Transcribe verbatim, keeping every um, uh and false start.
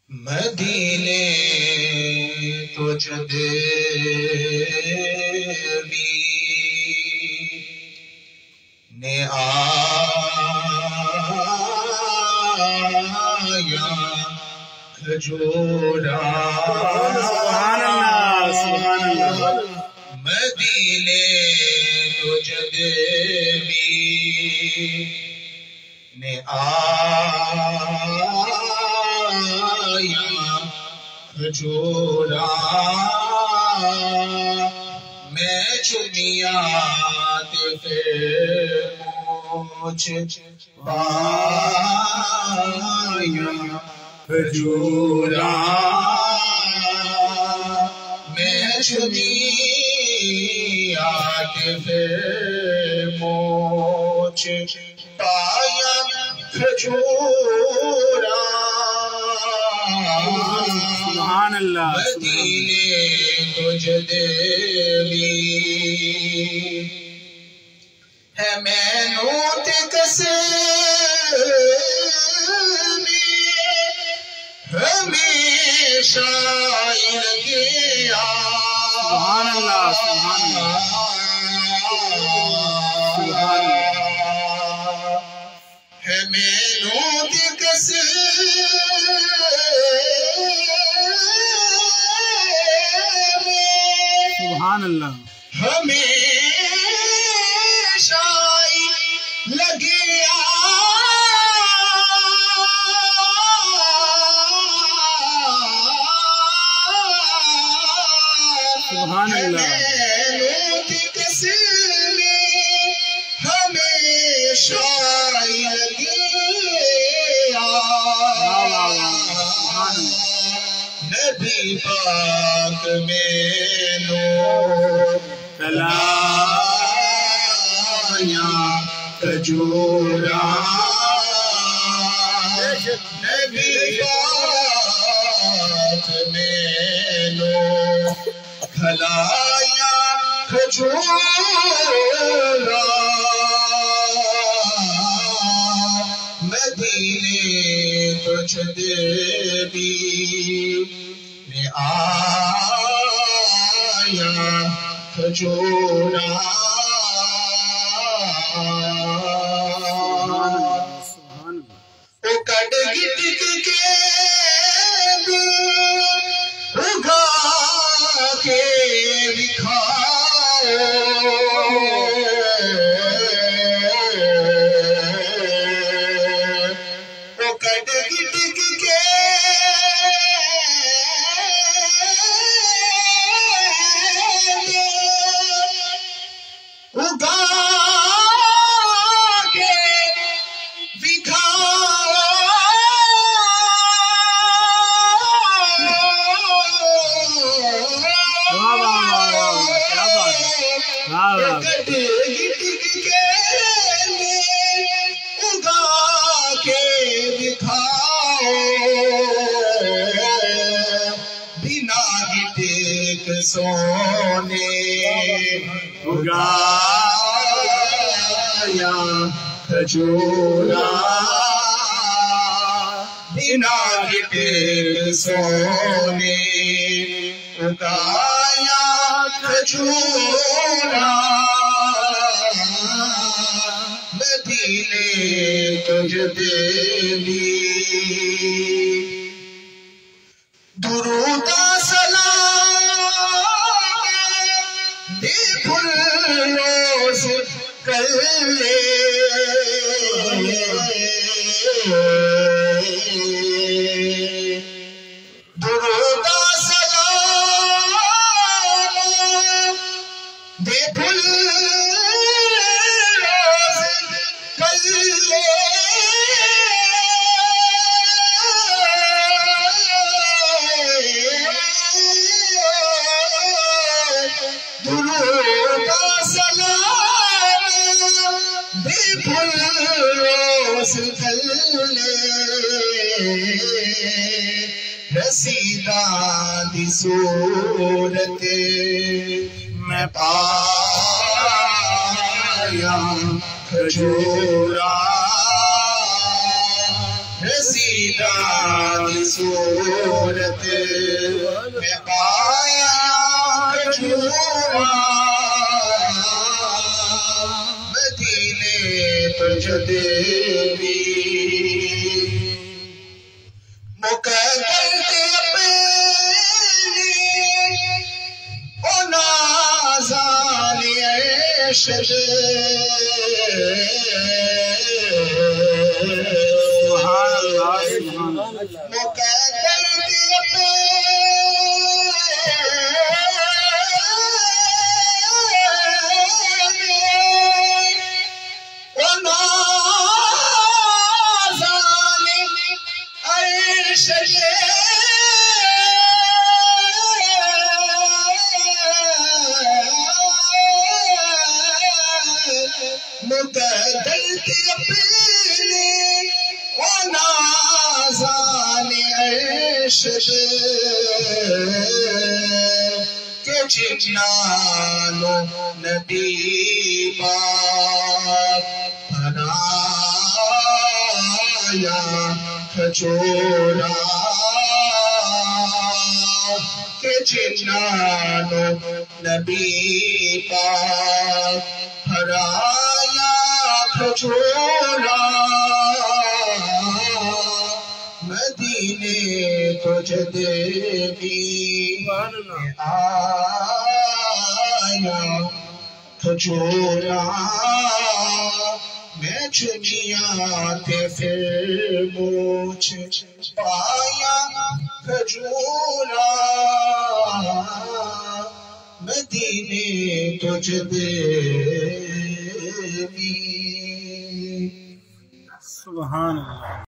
मदीने तुझ देवी ने आया खजूरा। सुभान अल्लाह, सुभान अल्लाह। मदीने तुझ देवी ने आया खजूरा। मैं चुनिया ते फिर मुझ पाया खजूरा। मैं चुनिया ते फिर मुझ पाया खजूरा। सुभान अल्लाह। मदीने तुझ देवी है मैनू ते कसमी हमेशा लगिया। सुभान अल्लाह, सुभान अल्लाह, सुभान अल्लाह। है मैनू ते कसमी सुभान अल्लाह। हमेशा लगिया। सुभान अल्लाह। हमेशा लगिया। नबी पाक मैनू कलाया खजूरा। नबी पाक मैनू खलाया खजूरा। मदीने तुझ देवी ने आया खजूरा। ओ कट गिटक के उगा के दिखाओ। ओ कट गिटक के उगा के दिखाओ। वाह वाह वाह, क्या बात है। वाह वाह। कट गिटक के उगा के दिखाओ। बिना गिटक सोने उगाया खजूरा। बिना गिटक सोने उगाया खजूरा। मदीने तुझ देवी दुरूदा सलाम दे फूलों से कल्ले। दुरूदा सलाम दे फूलों से कल्ले। दुरूदा सलाम दे फूलों से कल्ले। रसीदा दी सूरत मैं पाया खजूरा। रसीदा रसीदा दी सूरत में पाया खजूरा मदीने तुझ देवी मुकद्दर ते अपनी ओ नाज़ानी अर्शद सुभान अल्लाह सुभान अल्लाह मुकद्दर ते अपनी ओ नाज़ानी अर्शद मुकद्दर ते अपनी ओ नाज़ानी अर्शद के जिन्नानो नबी पाक बनाया खजूरा के जिन्नानो नबी पाक हराया खजूरा मदीने तुझ देवी आया खजूरा मैं चुनिया ते फिर मुझ पाया खजूरा मदीने तुझ देवी सुभान अल्लाह।